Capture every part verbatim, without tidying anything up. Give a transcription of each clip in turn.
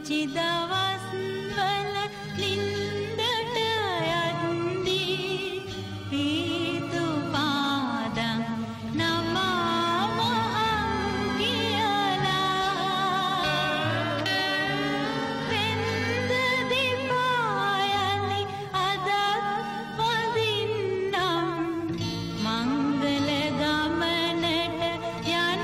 පුංචි දවස්වල නින්දට යද්දී පීතු පාදම් නමම අංගියලා වෙන්ද දිපායලි අදත් වදින්නම් මංගල ගමනට යන්න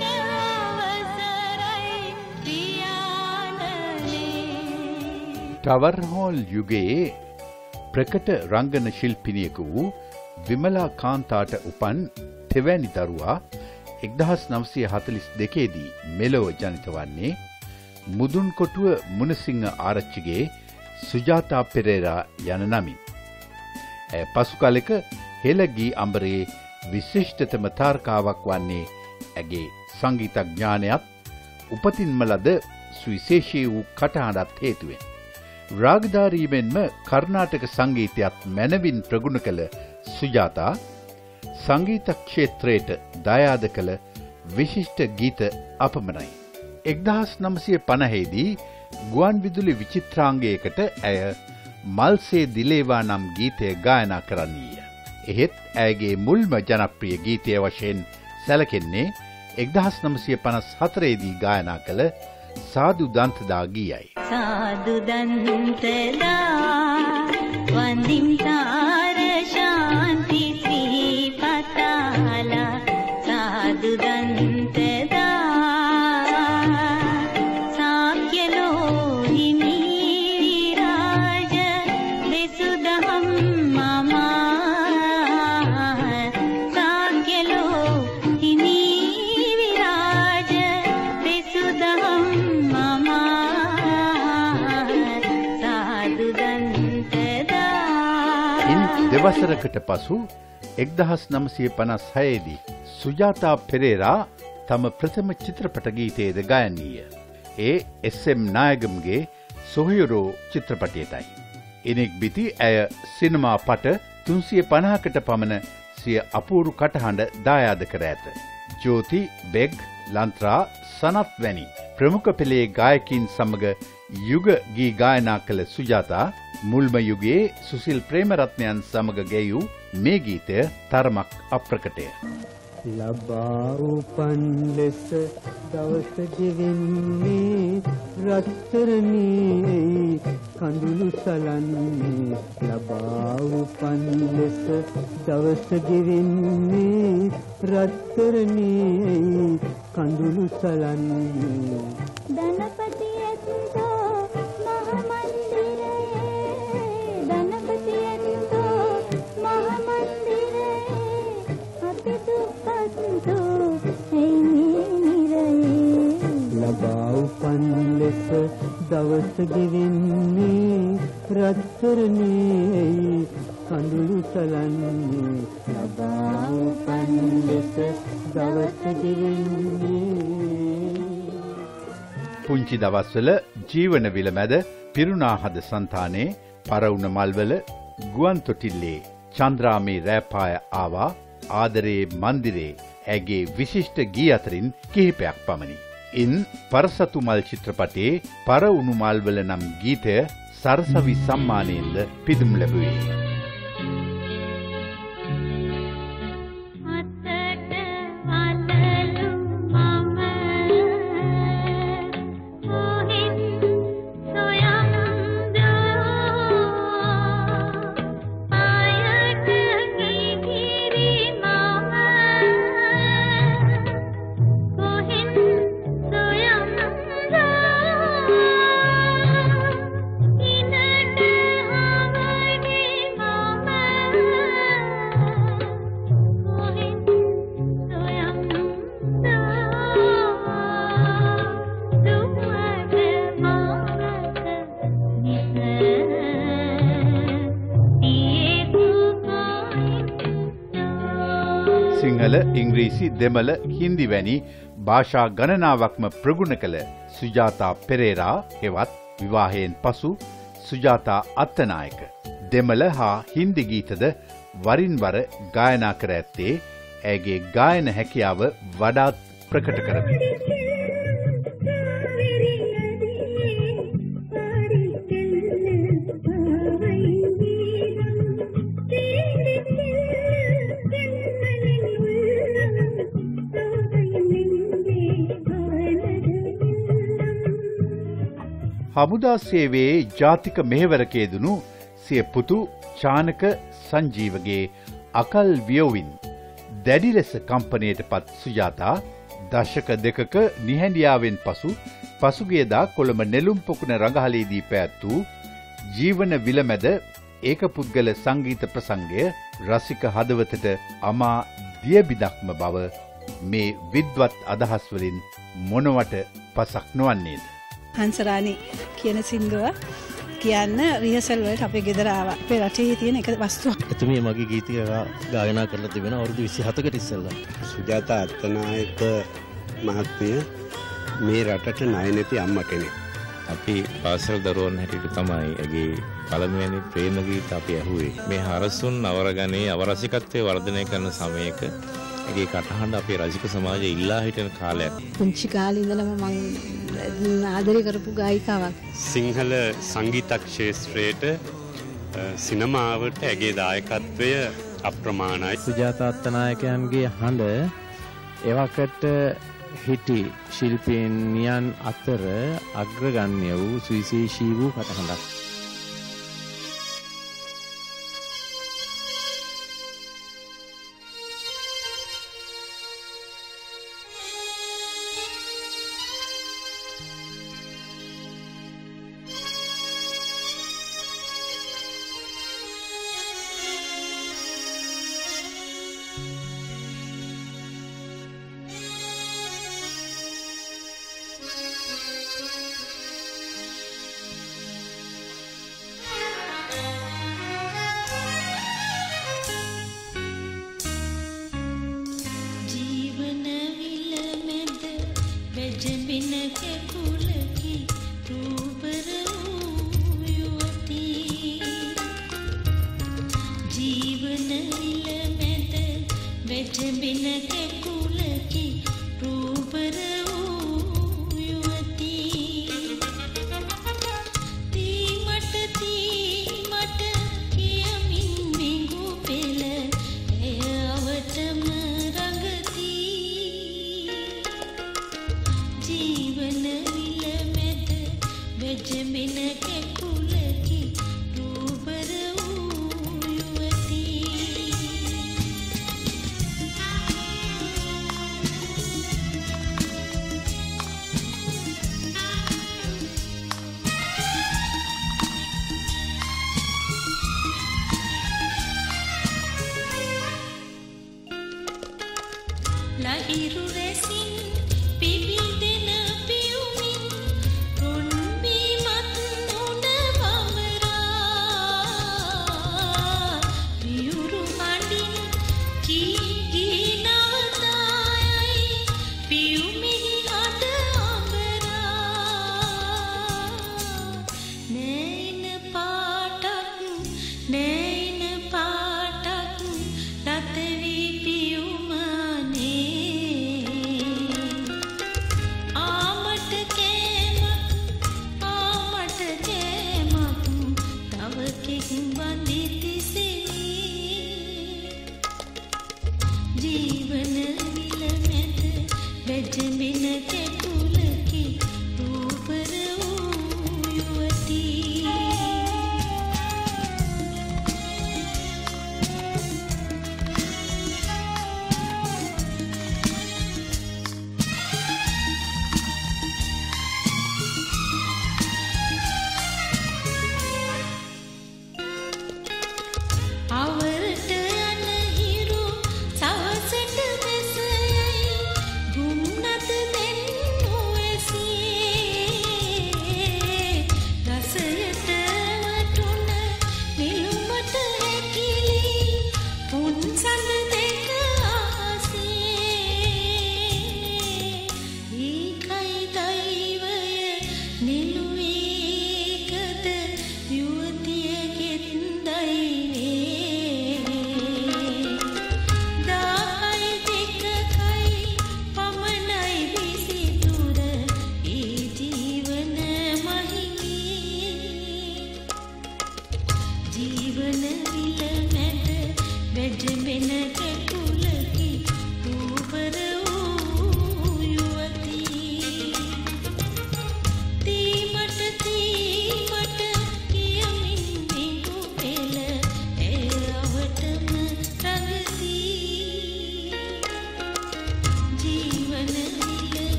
අවසරයි පියාණනේ. ටවර් හෝල් යුගයේ ප්‍රකට රංගන ශිල්පිනියක වූ විමලා කාන්තාට උපන් තෙවැනි දරුවා එක්දහස් නවසිය හතළිස් දෙකේදී මෙලොව ජනිත වන්නේ මුදුන්කොටුව මුණසිංහ ආරච්චිගේ සුජාතා පෙරේරා යන නමින්. ඇය පසු කලෙක හෙළගී අඹරේ විශිෂ්ටතම තාරකාවක් වන්නේ ඇගේ සංගීතඥානයත් උපතින්ම ලද සුවිශේෂී වූ කටහඬත් හේතුවෙන්. රාගධාරී මෙන්ම කර්ණාටක සංගීතයත් මැනවින් ප්‍රගුණ කළ සුජාතා සංගීත ක්ෂේත්‍රයට දායාද කළ විශිෂ්ට ගීත අපමණයි. එක්දහස් නවසිය පනහේදී ගුවන් විදුලි විචිත්‍රාංගයකට ඇය මල්සේ දිලේවා නම් ගීතය ගායනා කරන්නීය. එහෙත් ඇයගේ මුල්ම ජනප්‍රිය ගීතය වශයෙන් සැලකෙන්නේ එක්දහස් නවසිය පනස් හතරේදී ගායනා කළ සාදු දන්තදා ගීයයි. සාදු දන්තදා වන්දිම් තාර ශාන්ති ශ්‍රීපතාලා සාදු දන්තදා සාක්‍යලෝහිනී රාජ දෙසුදහම් මමා සාක්‍යලෝහිනී විරාජ දෙසුදහම් දෙවසරකට පසු එක්දහස් නවසිය පනස් හයේදී සුජාතා පෙරේරා තම ප්‍රථම චිත්‍රපට ගීතයේද ගයන්නීය. ඒ එස් එම් නායගම්ගේ සොහයුරෝ චිත්‍රපටයටයි. එනෙක් බිති ඇය සිනමා පට තුන්සිය පනහකට පමණ සිය අපූරු කටහඬ දායාද කර ඇත. ජෝති, බෙග්, ලන්ත්‍රා, සනත් වැනි ප්‍රමුඛ පෙළේ ගායකින් සමග යුග ගී ගායනා කළ සුජාතා මුල්ම යුගයේ සුසිල් ප්‍රේමරත්නයන් සමග ගැයූ මේ ගීතය තරමක් අප්‍රකටය. ලබා උපන් ලෙස දවස ගෙවෙන්නේ රත්තරනේ කඳුළු සලන්නේ. ලබා උපන් ලෙස දවස ගෙවෙන්නේ රත්තරනේ කඳුළු සලන්නේ. ධනපති ඇත්තෝ මහ මන්දිරයේ ධනපති ඇත්තෝ මහ මන්දිරයේ අපි දුප්පත්ෝ එන්නේ නිරයේ. ලබා උපන් ලෙස දවස ගෙවෙන්නේ රත්තරනේ කඳුළු සලන්නේ. ලබා උපන් ලෙස දවස ගෙවෙන්නේ. පුංචි දවස්වල ජීවන විල මැද පිරුණාහද సంతානේ පරවුණ මල්වල ගුවන් තොටිල්ලේ චන්ද්‍රාමේ රෑපාය ආවා ආදරේ මන්දිරේ ඇගේ විශිෂ්ට ගී අතරින් කිහිපයක් පමණි. ඉන් පරසතු මල් චිත්‍රපටයේ පරවුණු මල්වල නම් ගීතය සරසවි සම්මානයෙන්ද පිදුම් ලැබුවේ. සිංහල, ඉංග්‍රීසි, දෙමළ, හින්දි වැනි භාෂා ගණනාවක්ම ප්‍රගුණ කළ සුජාතා පෙරේරා හෙවත් විවාහයෙන් පසු සුජාතා අත්තනායක දෙමළ හා හින්දි ගීතද වරින් වර ගායනා කර ඇත්තේ ඇගේ ගායන හැකියාව වඩාත් ප්‍රකට කරමින්. හමුදා සේවයේ ජාතික මෙහෙවරකේදුණු සිය පුතු චානක සංජීවගේ අකල් වියවින් දැඩි ලෙස කම්පනයට පත් සුජාතා දශක දෙකක නිහැඬියාවෙන් පසු පසුගියදා කොළඹ නෙළුම් පොකුණ රඟහලේදී පැවැත් වූ ජීවන විලමැද ඒකපුද්ගල සංගීත ප්‍රසංගය රසික හදවතට අමා දියබිදක්ම බව මේ විද්වත් අදහස් වලින් මොනවට පසක් නොවන්නේද? හංසරාණි කියන සින්දුව කියන්න රිහර්සල් වලට අපේ ගෙදර ආවා. අපේ රටේ තියෙන එක වස්තුවක්. එතුමිය මගේ ගීතික ගායනා කරලා තිබෙනවා අවුරුදු විසිහතකට ඉස්සෙල්ලා. සුජාතා අත්තනායක මහත්මිය මේ රටට ණය නැති අම්මා කෙනෙක්. අපි පාසල් දරුවන් හැටියට තමයි ඇගේ පළමුවෙනි ප්‍රේම ගීත අපි ඇහුවේ. මේ හරසුන් නවරගනේ අවරසිකත්වයේ වර්ධනය කරන සමයක ඇගේ කටහඬ අපේ රසික සමාජයේ ඉල්ලා හිටින කාලයක්. පුංචි කාලේ ඉඳලම මම ආදරය කරපු ගායිකාවක්. සිංහල සංගීත ක්ෂේත්‍රයට සිනමාවට ඇගේ දායකත්වය අප්‍රමාණයි. සුජාතා අත්තනායකයන්ගේ හඬ එවකට හිටි ශිල්පීනියන් අතර අග්‍රගණ්‍ය වූ සුවිශේෂී වූ කටහඬක්. පිපිදෙන පියුමින් රොන් බීමත් නොන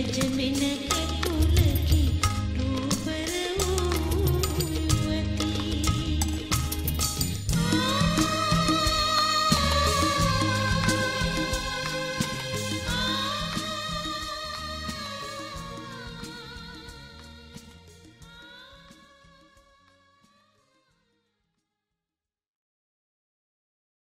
ब्रिज में न